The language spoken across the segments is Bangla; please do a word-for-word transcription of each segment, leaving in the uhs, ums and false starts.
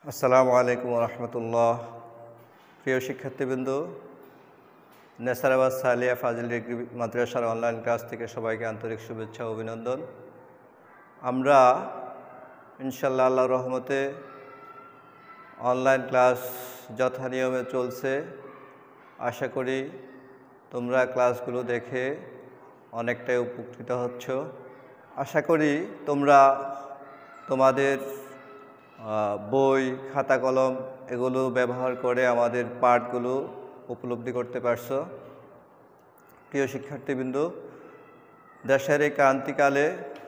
আসসালামু আলাইকুম রহমতুল্লাহ। প্রিয় শিক্ষার্থীবৃন্দ, নেসারাবাদ সালিয়া ফাজিল ডিগ্রি মাদ্রাসার অনলাইন ক্লাস থেকে সবাইকে আন্তরিক শুভেচ্ছা ও অভিনন্দন। আমরা ইনশাআল্লাহ আল্লাহর রহমতে অনলাইন ক্লাস যথানিয়মে চলছে। আশা করি তোমরা ক্লাসগুলো দেখে অনেকটাই উপকৃত হচ্ছ। আশা করি তোমরা তোমাদের বই, খাতা, কলম এগুলো ব্যবহার করে আমাদের পাঠগুলো উপলব্ধি করতে পারছো। প্রিয় শিক্ষার্থীবৃন্দ, দেশের এই ক্রান্তিকালে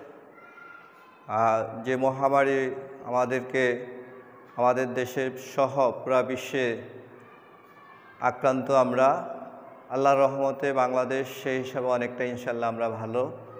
যে মহামারী আমাদেরকে আমাদের দেশের সহ পুরা বিশ্বে আক্রান্ত, আমরা আল্লাহর রহমতে বাংলাদেশ সেই হিসাবে অনেকটা ইনশাল্লাহ আমরা ভালো।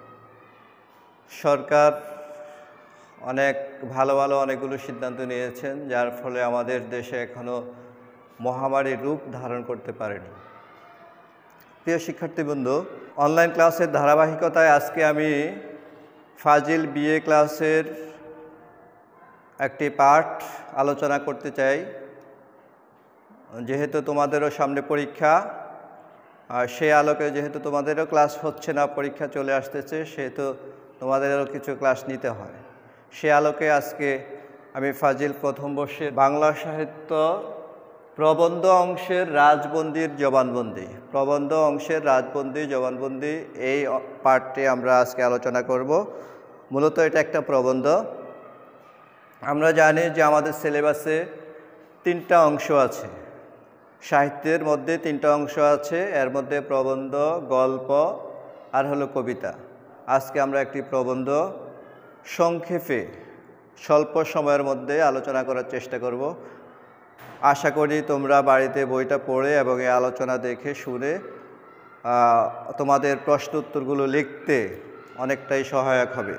সরকার অনেক ভালো ভালো অনেকগুলো সিদ্ধান্ত নিয়েছেন, যার ফলে আমাদের দেশে এখনও মহামারীর রূপ ধারণ করতে পারেনি। প্রিয় শিক্ষার্থীবৃন্দ, অনলাইন ক্লাসের ধারাবাহিকতায় আজকে আমি ফাজিল বিএ ক্লাসের একটি পাঠ আলোচনা করতে চাই। যেহেতু তোমাদেরও সামনে পরীক্ষা, সেই আলোকে যেহেতু তোমাদেরও ক্লাস হচ্ছে না, পরীক্ষা চলে আসতেছে, সেহেতু তোমাদেরও কিছু ক্লাস নিতে হয়। সে আলোকে আজকে আমি ফাজিল প্রথম বর্ষের বাংলা সাহিত্য প্রবন্ধ অংশের রাজবন্দির জবানবন্দি প্রবন্ধ অংশের রাজবন্দি জবানবন্দি এই পাঠটি আমরা আজকে আলোচনা করব। মূলত এটা একটা প্রবন্ধ। আমরা জানি যে আমাদের সিলেবাসে তিনটা অংশ আছে, সাহিত্যের মধ্যে তিনটা অংশ আছে, এর মধ্যে প্রবন্ধ, গল্প আর হলো কবিতা। আজকে আমরা একটি প্রবন্ধ সংক্ষেপে স্বল্প সময়ের মধ্যে আলোচনা করার চেষ্টা করব। আশা করি তোমরা বাড়িতে বইটা পড়ে এবং এই আলোচনা দেখে শুনে তোমাদের প্রশ্ন উত্তরগুলো লিখতে অনেকটাই সহায়ক হবে।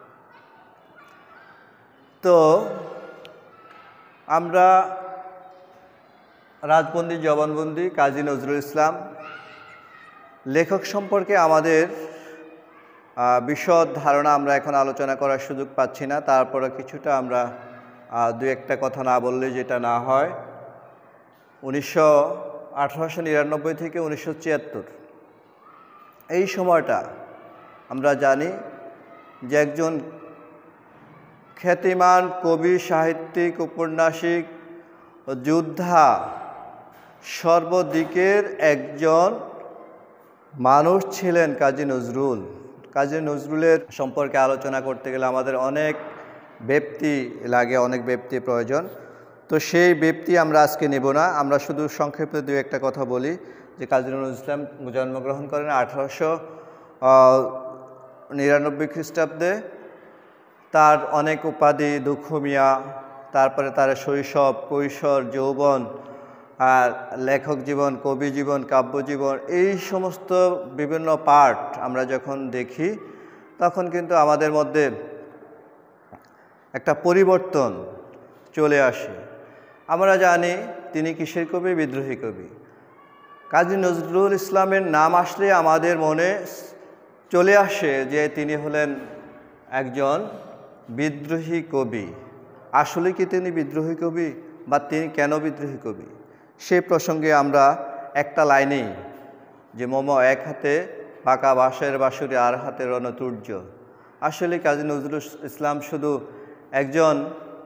তো আমরা রাজবন্দি জবানবন্দি কাজী নজরুল ইসলাম লেখক সম্পর্কে আমাদের বিশদ ধারণা আমরা এখন আলোচনা করার সুযোগ পাচ্ছি না, তারপরে কিছুটা আমরা দু একটা কথা না বললে যেটা না হয়। উনিশশো আঠারোশো নিরানব্বই থেকে উনিশশো ছিয়াত্তর এই সময়টা আমরা জানি যে একজন খ্যাতিমান কবি, সাহিত্যিক, ঔপন্যাসিক, যোদ্ধা, সর্বদিকের একজন মানুষ ছিলেন কাজী নজরুল। কাজী নজরুলের সম্পর্কে আলোচনা করতে গেলে আমাদের অনেক ব্যক্তি লাগে, অনেক ব্যক্তি প্রয়োজন। তো সেই ব্যক্তি আমরা আজকে নেব না, আমরা শুধু সংক্ষেপে দু একটা কথা বলি যে কাজী নজরুল ইসলাম জন্মগ্রহণ করেন আঠারোশো নিরানব্বই খ্রিস্টাব্দে। তার অনেক উপাধি, দুঃখ মিয়া, তারপরে তার শৈশব, কৈশোর, যৌবন, আর লেখক জীবন, কবি জীবন, কাব্য জীবন, এই সমস্ত বিভিন্ন পার্ট আমরা যখন দেখি তখন কিন্তু আমাদের মধ্যে একটা পরিবর্তন চলে আসে। আমরা জানি তিনি কিসের কবি? বিদ্রোহী কবি। কাজী নজরুল ইসলামের নাম আসলে আমাদের মনে চলে আসে যে তিনি হলেন একজন বিদ্রোহী কবি। আসলে কি তিনি বিদ্রোহী কবি, বা তিনি কেন বিদ্রোহী কবি? সেই প্রসঙ্গে আমরা একটা লাইনেই যে মম এক হাতে বাঁকা বাঁশের বাঁশুরি আর হাতে রণতুর্য। আসলে কাজী নজরুল ইসলাম শুধু একজন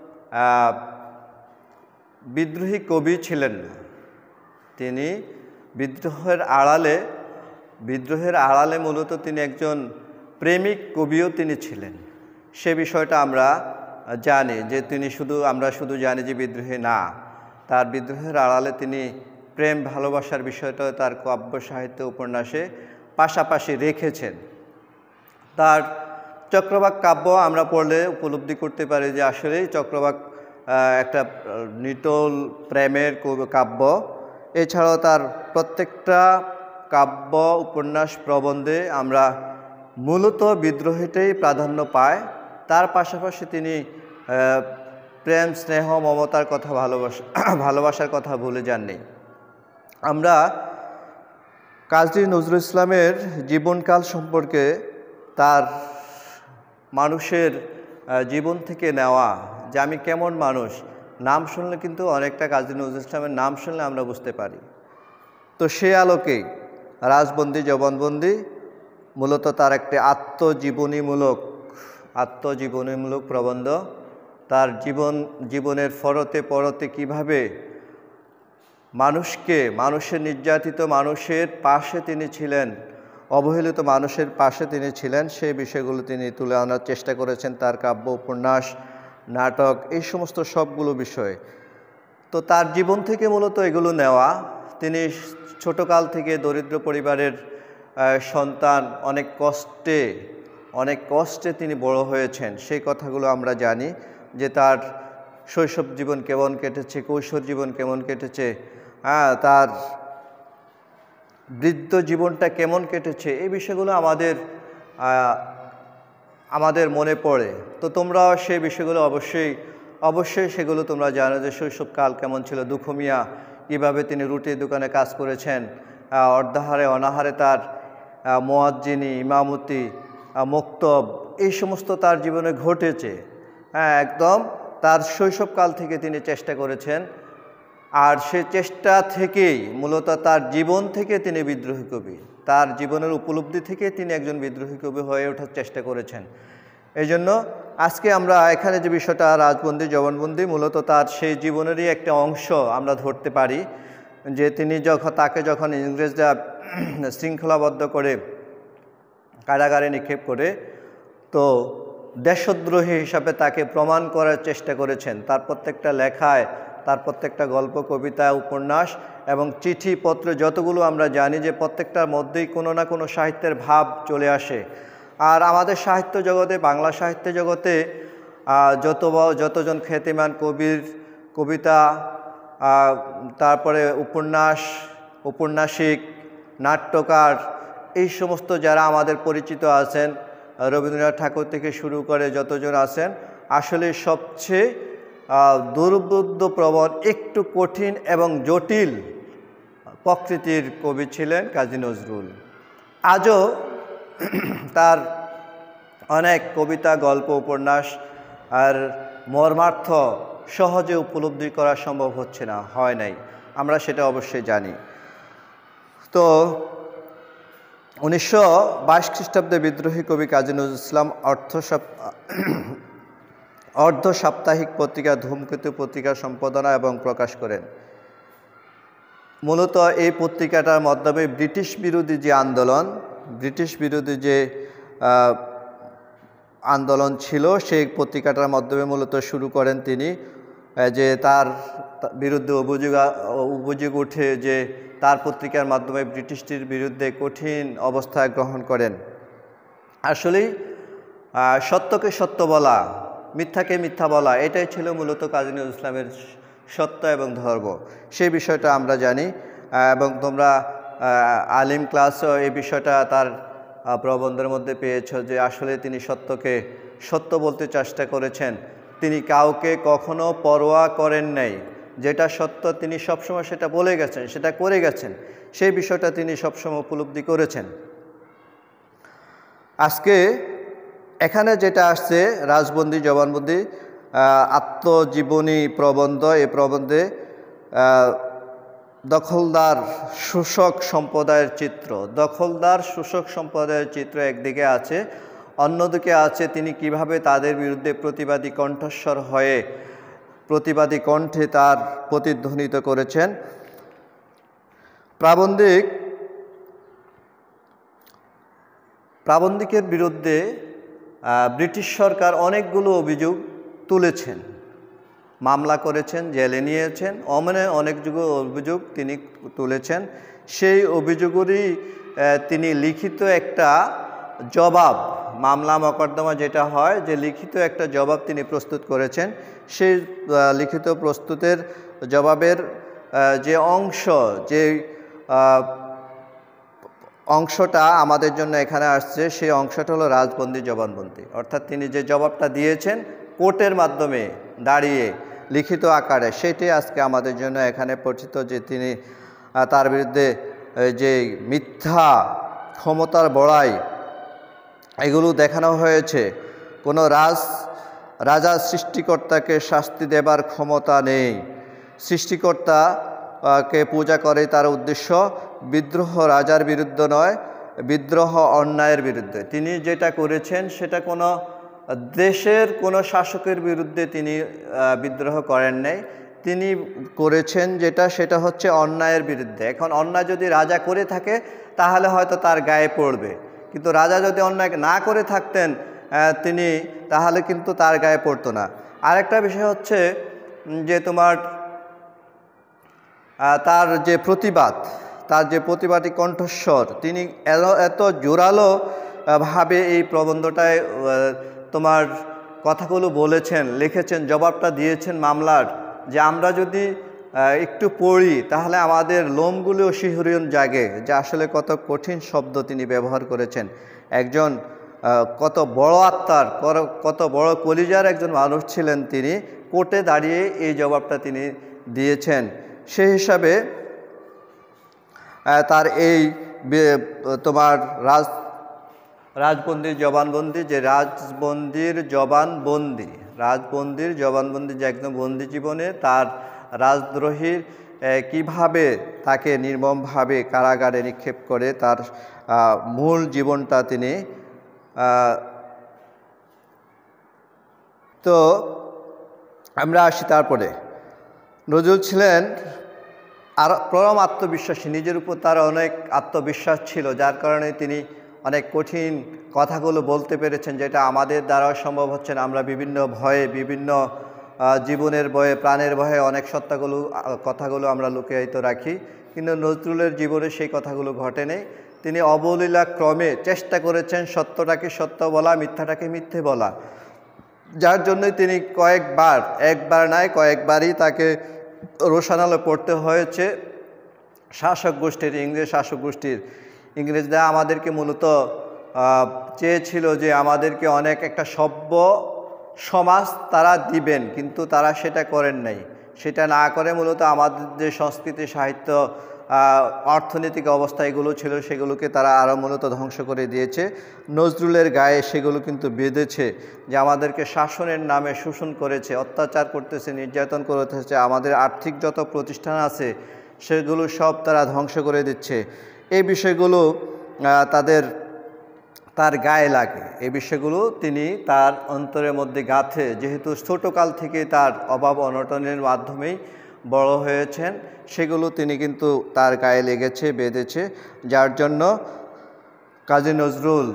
বিদ্রোহী কবি ছিলেন না, তিনি বিদ্রোহের আড়ালে বিদ্রোহের আড়ালে মূলত তিনি একজন প্রেমিক কবিও তিনি ছিলেন। সে বিষয়টা আমরা জানি যে তিনি শুধু আমরা শুধু জানি যে বিদ্রোহী না, তার বিদ্রোহের আড়ালে তিনি প্রেম ভালোবাসার বিষয়টা তার কাব্য সাহিত্য উপন্যাসে পাশাপাশি রেখেছেন। তার চক্রবাক কাব্য আমরা পড়লে উপলব্ধি করতে পারি যে আসলেই চক্রবাক একটা নিটোল প্রেমের কাব্য। এছাড়াও তার প্রত্যেকটা কাব্য, উপন্যাস, প্রবন্ধে আমরা মূলত বিদ্রোহীটাই প্রাধান্য পায়। তার পাশাপাশি তিনি প্রেম, স্নেহ, মমতার কথা, ভালোবাসা ভালোবাসার কথা ভুলে যাননি। আমরা কাজী নজরুল ইসলামের জীবনকাল সম্পর্কে, তার মানুষের জীবন থেকে নেওয়া যে আমি কেমন মানুষ, নাম শুনলে কিন্তু অনেকটা কাজী নজরুল ইসলামের নাম শুনলে আমরা বুঝতে পারি। তো সে আলোকেই রাজবন্দী জবানবন্দি মূলত তার একটি আত্মজীবনীমূলক আত্মজীবনীমূলক প্রবন্ধ। তার জীবন জীবনের ফরতে পরতে কিভাবে মানুষকে মানুষের নির্যাতিত মানুষের পাশে তিনি ছিলেন, অবহেলিত মানুষের পাশে তিনি ছিলেন, সেই বিষয়গুলো তিনি তুলে আনার চেষ্টা করেছেন তার কাব্য, উপন্যাস, নাটক, এই সমস্ত সবগুলো বিষয়। তো তার জীবন থেকে মূলত এগুলো নেওয়া। তিনি ছোটকাল থেকে দরিদ্র পরিবারের সন্তান, অনেক কষ্টে অনেক কষ্টে তিনি বড় হয়েছেন, সেই কথাগুলো আমরা জানি, যে তার শৈশব জীবন কেমন কেটেছে, কৈশোর জীবন কেমন কেটেছে, হ্যাঁ তার বৃদ্ধ জীবনটা কেমন কেটেছে, এই বিষয়গুলো আমাদের আমাদের মনে পড়ে। তো তোমরাও সেই বিষয়গুলো অবশ্যই অবশ্যই সেগুলো তোমরা জানো, যে শৈশবকাল কেমন ছিল। দুঃখু মিয়া কীভাবে তিনি রুটির দোকানে কাজ করেছেন, অর্ধাহারে অনাহারে তার মুয়াজ্জিনি, ইমামতি, মক্তব, এই সমস্ত তার জীবনে ঘটেছে। হ্যাঁ, একদম তার শৈশবকাল থেকে তিনি চেষ্টা করেছেন, আর সে চেষ্টা থেকেই মূলত তার জীবন থেকে তিনি বিদ্রোহী কবি, তার জীবনের উপলব্ধি থেকে তিনি একজন বিদ্রোহী কবি হয়ে ওঠার চেষ্টা করেছেন। এই জন্য আজকে আমরা এখানে যে বিষয়টা রাজবন্দী জবানবন্দি, মূলত তার সেই জীবনেরই একটা অংশ আমরা ধরতে পারি, যে তিনি যখন তাকে যখন ইংরেজরা শৃঙ্খলাবদ্ধ করে কারাগারে নিক্ষেপ করে, তো দেশদ্রোহী হিসাবে তাকে প্রমাণ করার চেষ্টা করেছেন। তার প্রত্যেকটা লেখায়, তার প্রত্যেকটা গল্প, কবিতা, উপন্যাস এবং চিঠিপত্র যতগুলো আমরা জানি, যে প্রত্যেকটার মধ্যেই কোনো না কোনো সাহিত্যের ভাব চলে আসে। আর আমাদের সাহিত্য জগতে, বাংলা সাহিত্য জগতে যত যতজন খ্যাতিমান কবির কবিতা, তারপরে উপন্যাস, উপন্যাসিক, নাট্যকার, এই সমস্ত যারা আমাদের পরিচিত আছেন, রবীন্দ্রনাথ ঠাকুর থেকে শুরু করে যতজন আছেন, আসলে সবচেয়ে দুর্বোধ্য প্রবণ, একটু কঠিন এবং জটিল প্রকৃতির কবি ছিলেন কাজী নজরুল। আজও তার অনেক কবিতা, গল্প, উপন্যাস আর মর্মার্থ সহজে উপলব্ধি করা সম্ভব হচ্ছে না, হয় নাই, আমরা সেটা অবশ্যই জানি। তো উনিশশো বাইশ খ্রিস্টাব্দে বিদ্রোহী কবি কাজী নজরুল ইসলাম অর্থ অর্ধ সাপ্তাহিক পত্রিকা ধূমকেতু পত্রিকা সম্পাদনা এবং প্রকাশ করেন। মূলত এই পত্রিকাটার মাধ্যমে ব্রিটিশ বিরোধী যে আন্দোলন, ব্রিটিশ বিরোধী যে আন্দোলন ছিল, সেই পত্রিকাটার মাধ্যমে মূলত শুরু করেন তিনি, যে তার বিরুদ্ধে অভিযোগ অভিযোগ উঠে যে তার পত্রিকার মাধ্যমে ব্রিটিশটির বিরুদ্ধে কঠিন অবস্থা গ্রহণ করেন। আসলেই সত্যকে সত্য বলা, মিথ্যাকে মিথ্যা বলা, এটাই ছিল মূলত কাজী নজরুল ইসলামের সত্য এবং ধর্ম। সেই বিষয়টা আমরা জানি, এবং তোমরা আলিম ক্লাসও এই বিষয়টা তার প্রবন্ধের মধ্যে পেয়েছ, যে আসলে তিনি সত্যকে সত্য বলতে চেষ্টা করেছেন। তিনি কাউকে কখনো পরোয়া করেন নাই, যেটা সত্য তিনি সবসময় সেটা বলে গেছেন, সেটা করে গেছেন, সেই বিষয়টা তিনি সবসময় উপলব্ধি করেছেন। আজকে এখানে যেটা আসছে রাজবন্দী জবানবন্দি আত্মজীবনী প্রবন্ধ, এই প্রবন্ধে দখলদার শোষক সম্প্রদায়ের চিত্র, দখলদার শোষক সম্প্রদায়ের চিত্র একদিকে আছে, অন্যদিকে আছে তিনি কিভাবে তাদের বিরুদ্ধে প্রতিবাদী কণ্ঠস্বর হয়ে প্রতিবাদী কণ্ঠে তার প্রতিধ্বনিত করেছেন। প্রাবন্ধিক প্রাবন্ধিকের বিরুদ্ধে ব্রিটিশ সরকার অনেকগুলো অভিযোগ তুলেছেন, মামলা করেছেন, জেলে নিয়েছেন, অমনে অনেকগুলো অভিযোগ তিনি তুলেছেন। সেই অভিযোগেরই তিনি লিখিত একটা জবাব, মামলা মকদ্দমা যেটা হয়, যে লিখিত একটা জবাব তিনি প্রস্তুত করেছেন। সেই লিখিত প্রস্তুতের জবাবের যে অংশ, যে অংশটা আমাদের জন্য এখানে আসছে, সেই অংশটা হলো রাজবন্দী জবানবন্দি। অর্থাৎ তিনি যে জবাবটা দিয়েছেন কোর্টের মাধ্যমে দাঁড়িয়ে লিখিত আকারে, সেটাই আজকে আমাদের জন্য এখানে পরিচিত, যে তিনি তার বিরুদ্ধে যে মিথ্যা ক্ষমতার বড়াই, এগুলো দেখানো হয়েছে। কোনো রাজ রাজা সৃষ্টিকর্তাকে শাস্তি দেবার ক্ষমতা নেই। সৃষ্টিকর্তাকে পূজা করে তার উদ্দেশ্য বিদ্রোহ রাজার বিরুদ্ধে নয়, বিদ্রোহ অন্যায়ের বিরুদ্ধে। তিনি যেটা করেছেন সেটা কোনো দেশের কোনো শাসকের বিরুদ্ধে তিনি বিদ্রোহ করেন নাই, তিনি করেছেন যেটা সেটা হচ্ছে অন্যায়ের বিরুদ্ধে। এখন অন্যায় যদি রাজা করে থাকে তাহলে হয়তো তার গায়ে পড়বে, কিন্তু রাজা যদি অন্যায় না করে থাকতেন তিনি তাহলে কিন্তু তার গায়ে পড়তো না। আরেকটা বিষয় হচ্ছে যে তোমার তার যে প্রতিবাদ, তার যে প্রতিবাদী কণ্ঠস্বর, তিনি এত জোরালো ভাবে এই প্রবন্ধটায় তোমার কথাগুলো বলেছেন, লিখেছেন, জবাবটা দিয়েছেন মামলার, যে আমরা যদি একটু পড়ি তাহলে আমাদের লোমগুলো শিহরণ জাগে, যে আসলে কত কঠিন শব্দ তিনি ব্যবহার করেছেন। একজন কত বড় আত্মার, কত বড় কলিজার একজন মানুষ ছিলেন তিনি, কোর্টে দাঁড়িয়ে এই জবাবটা তিনি দিয়েছেন। সেই হিসাবে তার এই তোমার রাজ রাজবন্দির জবানবন্দি, যে রাজবন্দির জবানবন্দি রাজবন্দির জবানবন্দি যে একদম বন্দি জীবনে তার রাজদ্রোহীর কিভাবে তাকে নির্মমভাবে কারাগারে নিক্ষেপ করে তার মূল জীবনটা তিনি তো আমরা আসি। তারপরে নজরুল ছিলেন আর পরম আত্মবিশ্বাসী, নিজের উপর তার অনেক আত্মবিশ্বাস ছিল, যার কারণে তিনি অনেক কঠিন কথাগুলো বলতে পেরেছেন, যেটা আমাদের দ্বারাও সম্ভব হচ্ছে না। আমরা বিভিন্ন ভয়ে, বিভিন্ন জীবনের ভয়ে, প্রাণের ভয়ে অনেক সত্যগুলো কথাগুলো আমরা লুকিয়ে রাখি, কিন্তু নজরুলের জীবনে সেই কথাগুলো ঘটে নেই। তিনি অবলীলা ক্রমে চেষ্টা করেছেন সত্যটাকে সত্য বলা, মিথ্যাটাকে মিথ্যে বলা, যার জন্যই তিনি কয়েকবার, একবার নয় কয়েকবারই তাকে রোষানলে পড়তে হয়েছে শাসক গোষ্ঠীর, ইংরেজ শাসক গোষ্ঠীর। ইংরেজরা আমাদেরকে মূলত চেয়েছিল যে আমাদেরকে অনেক একটা সভ্য সমাজ তারা দিবেন, কিন্তু তারা সেটা করেন নাই। সেটা না করে মূলত আমাদের যে সংস্কৃতি, সাহিত্য, অর্থনৈতিক অবস্থা এগুলো ছিল সেগুলোকে তারা আরও মূলত ধ্বংস করে দিয়েছে। নজরুলের গায়ে সেগুলো কিন্তু বেঁধেছে, যে আমাদেরকে শাসনের নামে শোষণ করেছে, অত্যাচার করতেছে, নির্যাতন করতেছে, আমাদের আর্থিক যত প্রতিষ্ঠান আছে সেগুলো সব তারা ধ্বংস করে দিচ্ছে। এই বিষয়গুলো তাদের তার গায়ে লাগে, এই বিষয়গুলো তিনি তার অন্তরের মধ্যে গাঁথে, যেহেতু ছোটোকাল থেকে তার অভাব অনটনের মাধ্যমেই বড় হয়েছেন, সেগুলো তিনি কিন্তু তার গায়ে লেগেছে, বেঁধেছে, যার জন্য কাজী নজরুল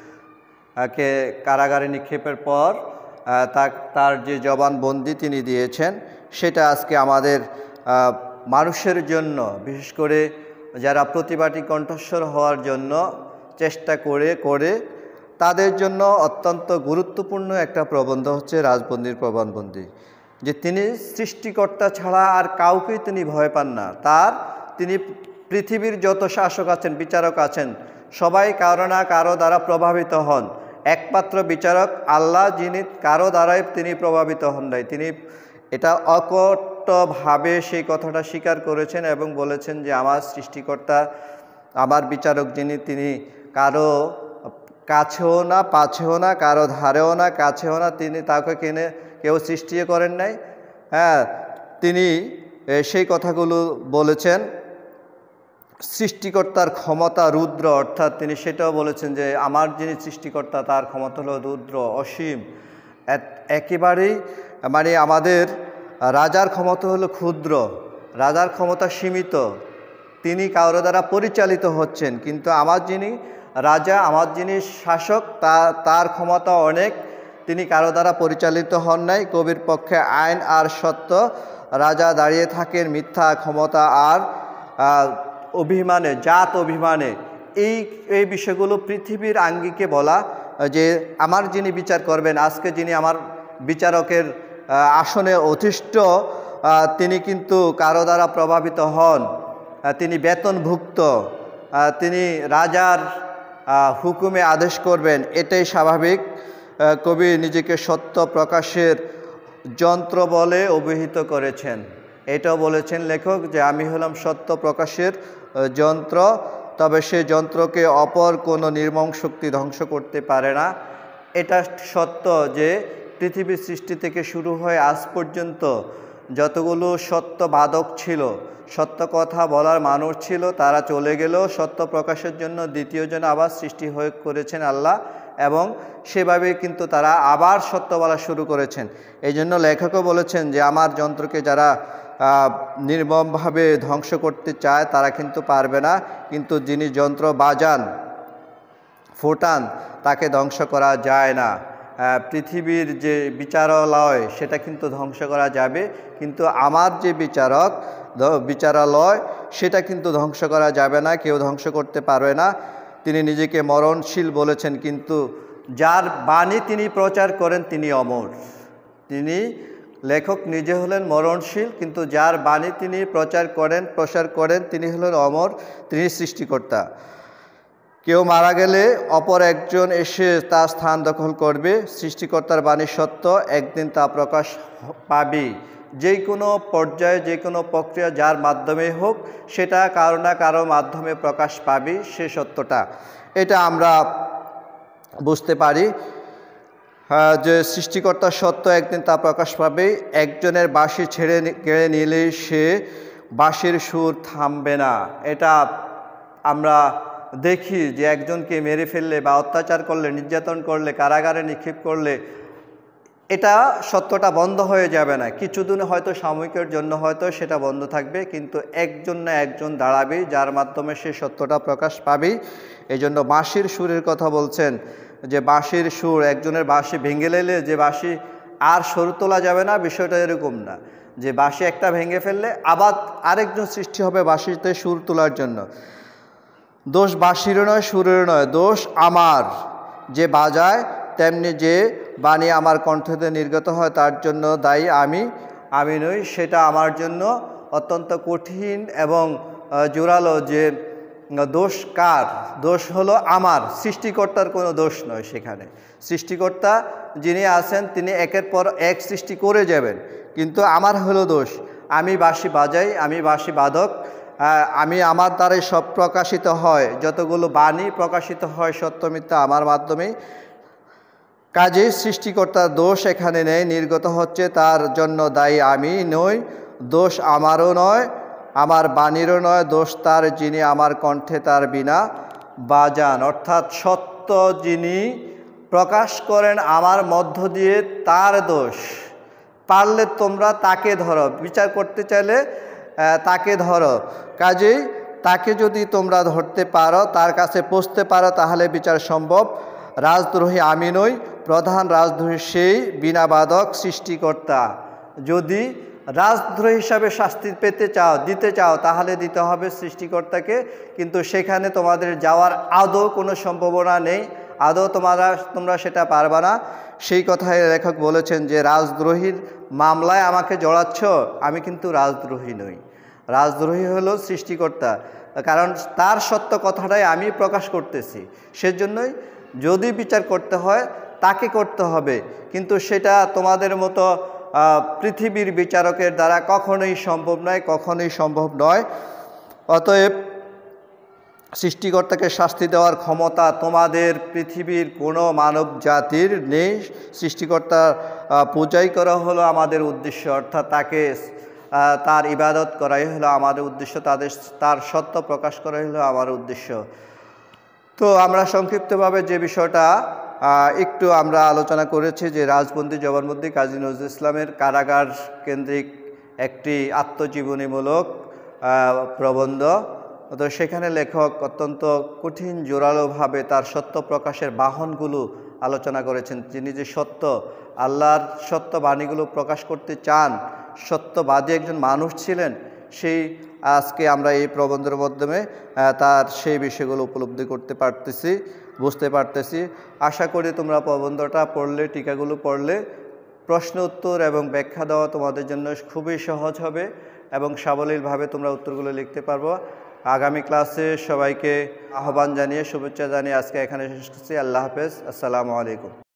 কে কারাগারে নিক্ষেপের পর তার যে জবানবন্দি তিনি দিয়েছেন সেটা আজকে আমাদের মানুষের জন্য, বিশেষ করে যারা প্রতিবাদী কণ্ঠস্বর হওয়ার জন্য চেষ্টা করে করে তাদের জন্য অত্যন্ত গুরুত্বপূর্ণ একটা প্রবন্ধ হচ্ছে রাজবন্দির প্রবানবন্দি। যে তিনি সৃষ্টিকর্তা ছাড়া আর কাউকেই তিনি ভয় পান না। তার তিনি পৃথিবীর যত শাসক আছেন, বিচারক আছেন, সবাই কারো না কারো দ্বারা প্রভাবিত হন। একমাত্র বিচারক আল্লাহ, যিনি কারো দ্বারাই তিনি প্রভাবিত হন নাই। তিনি এটা অকট্টভাবে সেই কথাটা স্বীকার করেছেন এবং বলেছেন যে আমার সৃষ্টিকর্তা, আমার বিচারক যিনি, তিনি কারো কাছেও না, পাছেও না, কারো ধারেও না, কাছেও না, তিনি তাকে কিনে কেউ সৃষ্টি করেন নাই। হ্যাঁ, তিনি সেই কথাগুলো বলেছেন। সৃষ্টিকর্তার ক্ষমতা রুদ্র, অর্থাৎ তিনি সেটাও বলেছেন যে আমার যিনি সৃষ্টিকর্তা তার ক্ষমতা হলো রুদ্র, অসীম। একেবারেই মানে আমাদের রাজার ক্ষমতা হলো ক্ষুদ্র, রাজার ক্ষমতা সীমিত, তিনি কারো দ্বারা পরিচালিত হচ্ছেন, কিন্তু আমার যিনি রাজা, আমার যিনি শাসক, তা তার ক্ষমতা অনেক, তিনি কারো দ্বারা পরিচালিত হন নাই। কবির পক্ষে আইন আর সত্য, রাজা দাঁড়িয়ে থাকেন মিথ্যা ক্ষমতা আর অভিমানে, জাত অভিমানে। এই এই বিষয়গুলো পৃথিবীর আঙ্গিকে বলা, যে আমার যিনি বিচার করবেন, আজকে যিনি আমার বিচারকের আসনে অধিষ্ঠ, তিনি কিন্তু কারো দ্বারা প্রভাবিত হন, তিনি বেতনভুক্ত, তিনি রাজার হুকুমে আদেশ করবেন, এটাই স্বাভাবিক। কবি নিজেকে সত্য প্রকাশের যন্ত্র বলে অভিহিত করেছেন। এটাও বলেছেন লেখক যে আমি হলাম সত্য প্রকাশের যন্ত্র, তবে সে যন্ত্রকে অপর কোনো নির্মম শক্তি ধ্বংস করতে পারে না। এটা সত্য যে পৃথিবীর সৃষ্টি থেকে শুরু হয়ে আজ পর্যন্ত যতগুলো সত্যবাদক ছিল, সত্য কথা বলার মানুষ ছিল, তারা চলে গেলেও সত্য প্রকাশের জন্য দ্বিতীয়জন আবার সৃষ্টি হয়ে করেছেন আল্লাহ, এবং সেভাবে কিন্তু তারা আবার সত্য বলা শুরু করেছেন। এই জন্য লেখকও বলেছেন যে আমার যন্ত্রকে যারা নির্মমভাবে ধ্বংস করতে চায় তারা কিন্তু পারবে না, কিন্তু যিনি যন্ত্র বাজান, ফোটান, তাকে ধ্বংস করা যায় না। পৃথিবীর যে বিচারালয় সেটা কিন্তু ধ্বংস করা যাবে, কিন্তু আমার যে বিচারক বিচারালয় সেটা কিন্তু ধ্বংস করা যাবে না, কেউ ধ্বংস করতে পারবে না। তিনি নিজেকে মরণশীল বলেছেন, কিন্তু যার বাণী তিনি প্রচার করেন তিনি অমর। তিনি লেখক নিজে হলেন মরণশীল, কিন্তু যার বাণী তিনি প্রচার করেন প্রসার করেন তিনি হলেন অমর, তিনি সৃষ্টিকর্তা। কেউ মারা গেলে অপর একজন এসে তার স্থান দখল করবে। সৃষ্টিকর্তার বাণী সত্য, একদিন তা প্রকাশ পাবে। যে কোনো পর্যায়ে যে কোনো প্রক্রিয়া যার মাধ্যমে হোক সেটা কারো না কারো মাধ্যমে প্রকাশ পাবে সে সত্যটা, এটা আমরা বুঝতে পারি যে সৃষ্টিকর্তার সত্য একদিন তা প্রকাশ পাবে। একজনের বাঁশি ছেড়ে কেড়ে নিলে সে বাঁশির সুর থামবে না। এটা আমরা দেখি যে একজনকে মেরে ফেললে বা অত্যাচার করলে, নির্যাতন করলে, কারাগারে নিক্ষেপ করলে এটা সত্যটা বন্ধ হয়ে যাবে না। কিছুদিন হয়তো সাময়িকের জন্য হয়তো সেটা বন্ধ থাকবে, কিন্তু একজন না একজন দাঁড়াবেই যার মাধ্যমে সে সত্যটা প্রকাশ পাবেই। এই জন্য বাঁশির সুরের কথা বলছেন যে বাঁশির সুর, একজনের বাঁশি ভেঙে নিলে যে বাঁশি আর সুর তোলা যাবে না, বিষয়টা এরকম না যে বাঁশি একটা ভেঙে ফেললে আবার আরেকজন সৃষ্টি হবে বাঁশিতে সুর তোলার জন্য। দোষ বাঁশিরও নয়, সুরের নয়, দোষ আমার, যে বাজায় তেমনি যে বাণী আমার কণ্ঠতে নির্গত হয় তার জন্য দায়ী আমি আমি নই। সেটা আমার জন্য অত্যন্ত কঠিন এবং জোরালো যে দোষ কার, দোষ হলো আমার, সৃষ্টিকর্তার কোনো দোষ নয়। সেখানে সৃষ্টিকর্তা যিনি আছেন তিনি একের পর এক সৃষ্টি করে যাবেন, কিন্তু আমার হলো দোষ। আমি বাঁশি বাজাই, আমি বাঁশি বাদক, আমি আমার দ্বারাই সব প্রকাশিত হয়, যতগুলো বাণী প্রকাশিত হয় সত্য মিথ্যা আমার মাধ্যমেই। কাজেই সৃষ্টিকর্তার দোষ এখানে নেই, নির্গত হচ্ছে তার জন্য দায়ী আমি নই। দোষ আমারও নয়, আমার বাণীরও নয়, দোষ তার যিনি আমার কণ্ঠে তার বিনা বাজান। অর্থাৎ সত্য যিনি প্রকাশ করেন আমার মধ্য দিয়ে তার দোষ। পারলে তোমরা তাকে ধরো, বিচার করতে চাইলে তাকে ধরো। কাজেই তাকে যদি তোমরা ধরতে পারো, তার কাছে পৌঁছতে পারো, তাহলে বিচার সম্ভব। রাজদ্রোহী আমি নই, প্রধান রাজদ্রোহী সেই বিনা বাদক সৃষ্টিকর্তা। যদি রাজদ্রোহী হিসাবে শাস্তি পেতে চাও, দিতে চাও, তাহলে দিতে হবে সৃষ্টিকর্তাকে, কিন্তু সেখানে তোমাদের যাওয়ার আদৌ কোনো সম্ভাবনা নেই, আদৌ তোমরা তোমরা সেটা পারবা না। সেই কথাই লেখক বলেছেন যে রাজদ্রোহীর মামলায় আমাকে জড়াচ্ছ, আমি কিন্তু রাজদ্রোহী নই। রাজদ্রোহী হলো সৃষ্টিকর্তা, কারণ তার সত্য কথাটাই আমি প্রকাশ করতেছি। সেজন্যই যদি বিচার করতে হয় তাকে করতে হবে, কিন্তু সেটা তোমাদের মতো পৃথিবীর বিচারকের দ্বারা কখনোই সম্ভব নয়, কখনোই সম্ভব নয়। অতএব সৃষ্টিকর্তাকে শাস্তি দেওয়ার ক্ষমতা তোমাদের পৃথিবীর কোনো মানব জাতির নেই। সৃষ্টিকর্তার পূজাই করা হলো আমাদের উদ্দেশ্য, অর্থাৎ তাকে তার ইবাদত করাই হলো আমাদের উদ্দেশ্য, তাদের তার সত্য প্রকাশ করাই হলো আমার উদ্দেশ্য। তো আমরা সংক্ষিপ্তভাবে যে বিষয়টা একটু আমরা আলোচনা করেছি যে রাজবন্দী জবানবন্দি কাজী নজরুল ইসলামের কারাগার কেন্দ্রিক একটি আত্মজীবনীমূলক প্রবন্ধ। তো সেখানে লেখক অত্যন্ত কঠিন জোরালোভাবে তার সত্য প্রকাশের বাহনগুলো আলোচনা করেছেন। তিনি যে সত্য আল্লাহর সত্য বাণীগুলো প্রকাশ করতে চান, সত্যবাদী একজন মানুষ ছিলেন, সেই আজকে আমরা এই প্রবন্ধের মাধ্যমে তার সেই বিষয়গুলো উপলব্ধি করতে পারতেছি, বুঝতে পারতেছি। আশা করি তোমরা প্রবন্ধটা পড়লে, টিকাগুলো পড়লে প্রশ্ন উত্তর এবং ব্যাখ্যা দেওয়া তোমাদের জন্য খুবই সহজ হবে এবং সাবলীলভাবে তোমরা উত্তরগুলো লিখতে পারবো। আগামী ক্লাসে সবাইকে আহ্বান জানিয়ে শুভেচ্ছা জানিয়ে আজকে এখানে শেষ করছি। আল্লাহ হাফেজ, আসসালামু আলাইকুম।